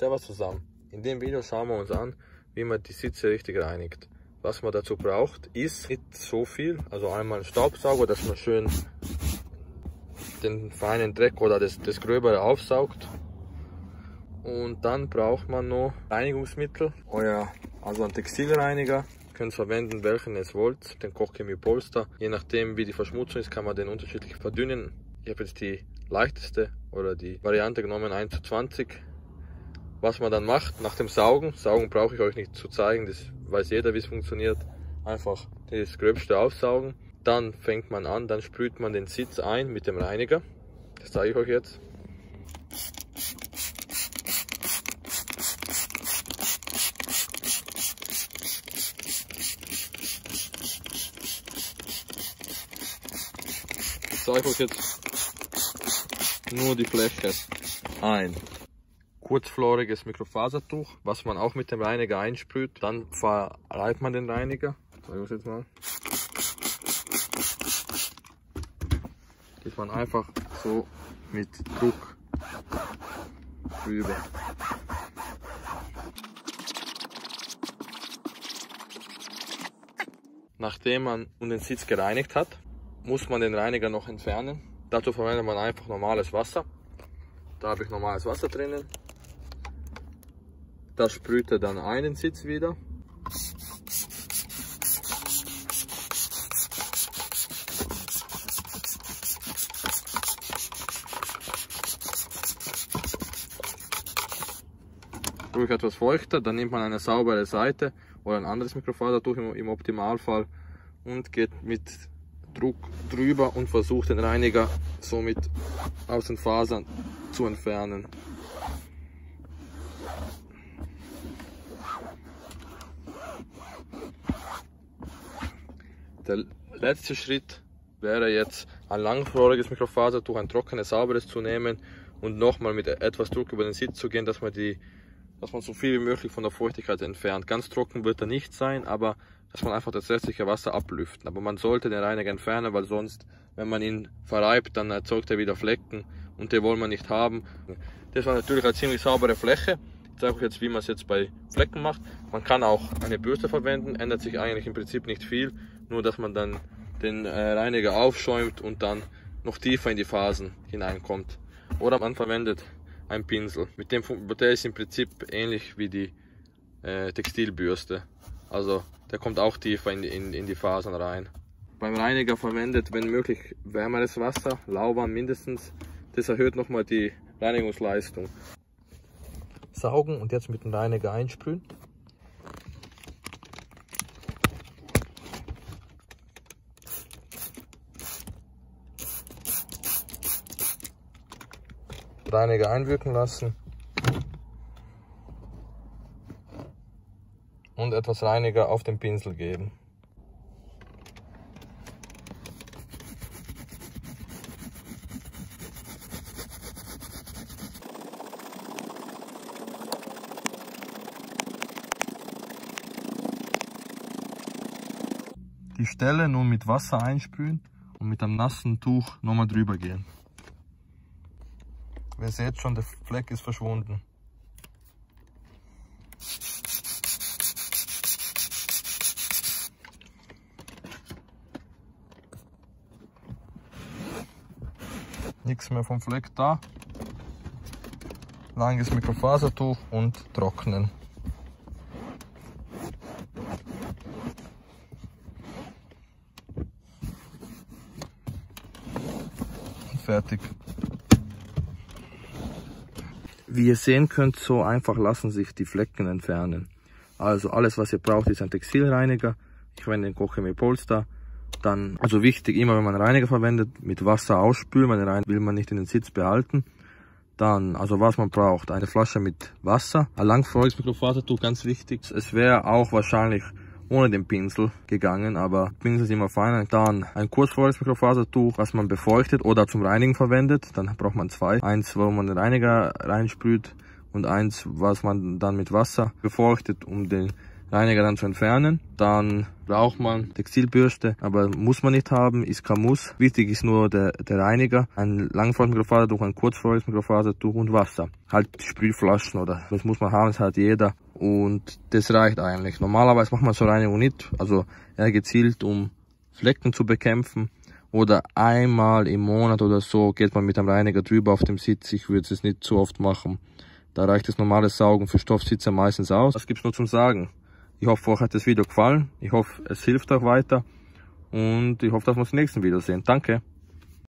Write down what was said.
Servus zusammen. In dem Video schauen wir uns an, wie man die Sitze richtig reinigt. Was man dazu braucht, ist nicht so viel. Also einmal ein Staubsauger, dass man schön den feinen Dreck oder das Gröbere aufsaugt. Und dann braucht man noch Reinigungsmittel. Also einen Textilreiniger. Ihr könnt verwenden, welchen ihr wollt. Den Kochchemie Polster. Je nachdem wie die Verschmutzung ist, kann man den unterschiedlich verdünnen. Ich habe jetzt die leichteste oder die Variante genommen, 1:20. Was man dann macht nach dem Saugen brauche ich euch nicht zu zeigen, das weiß jeder, wie es funktioniert. Einfach das Gröbste aufsaugen. Dann fängt man an, dann sprüht man den Sitz ein mit dem Reiniger. Das zeige ich euch jetzt. Ich zeige euch jetzt nur die Fläche. Ein kurzfloriges Mikrofasertuch, was man auch mit dem Reiniger einsprüht. Dann verreibt man den Reiniger. Ich zeige euch jetzt mal. Geht man einfach so mit Druck drüber. Nachdem man den Sitz gereinigt hat, muss man den Reiniger noch entfernen. Dazu verwendet man einfach normales Wasser. Da habe ich normales Wasser drinnen. Da sprüht er dann einen Sitz wieder. Ruhig etwas feuchter, dann nimmt man eine saubere Seite oder ein anderes Mikrofasertuch im Optimalfall und geht mit Druck drüber und versucht den Reiniger somit aus den Fasern zu entfernen. Der letzte Schritt wäre jetzt ein langfloriges Mikrofasertuch, ein trockenes, sauberes zu nehmen und nochmal mit etwas Druck über den Sitz zu gehen, dass man so viel wie möglich von der Feuchtigkeit entfernt. Ganz trocken wird er nicht sein, aber dass man einfach das restliche Wasser ablüften. Aber man sollte den Reiniger entfernen, weil sonst, wenn man ihn verreibt, dann erzeugt er wieder Flecken und die wollen wir nicht haben. Das war natürlich eine ziemlich saubere Fläche. Ich zeige euch jetzt, wie man es jetzt bei Flecken macht. Man kann auch eine Bürste verwenden, ändert sich eigentlich im Prinzip nicht viel, nur dass man dann den Reiniger aufschäumt und dann noch tiefer in die Fasern hineinkommt. Oder man verwendet ein Pinsel. Der ist im Prinzip ähnlich wie die Textilbürste. Also der kommt auch tiefer in die Fasern rein. Beim Reiniger verwendet, wenn möglich, wärmeres Wasser, lauwarm mindestens. Das erhöht nochmal die Reinigungsleistung. Saugen und jetzt mit dem Reiniger einsprühen. Reiniger einwirken lassen und etwas Reiniger auf den Pinsel geben. Die Stelle nun mit Wasser einsprühen und mit einem nassen Tuch nochmal drüber gehen. Ihr seht schon, der Fleck ist verschwunden. Nichts mehr vom Fleck da. Langes Mikrofasertuch und trocknen. Und fertig. Wie ihr sehen könnt, so einfach lassen sich die Flecken entfernen. Also alles, was ihr braucht, ist ein Textilreiniger. Ich verwende den Kochchemie Polster. Dann, also wichtig, immer wenn man einen Reiniger verwendet, mit Wasser ausspülen, weil den Reiniger will man nicht in den Sitz behalten. Dann, also was man braucht, eine Flasche mit Wasser, ein langfloriges Mikrofasertuch, ganz wichtig. Es wäre auch wahrscheinlich ohne den Pinsel gegangen, aber Pinsel ist immer fein. Dann ein kurzfloriges Mikrofasertuch, was man befeuchtet oder zum Reinigen verwendet. Dann braucht man zwei. Eins, wo man den Reiniger reinsprüht und eins, was man dann mit Wasser befeuchtet, um den Reiniger dann zu entfernen. Dann braucht man Textilbürste, aber muss man nicht haben, ist kein Muss. Wichtig ist nur der Reiniger, ein langfrostiges Mikrofasertuch, ein kurzfrostiges Mikrofasertuch und Wasser. Halt Sprühflaschen oder das muss man haben, das hat jeder und das reicht eigentlich. Normalerweise macht man so Reinigung nicht, also eher gezielt, um Flecken zu bekämpfen. Oder einmal im Monat oder so geht man mit einem Reiniger drüber auf dem Sitz. Ich würde es nicht zu oft machen. Da reicht das normale Saugen für Stoffsitze meistens aus. Das gibt's nur zum Sagen. Ich hoffe, euch hat das Video gefallen. Ich hoffe, es hilft euch weiter. Und ich hoffe, dass wir uns im nächsten Video sehen. Danke.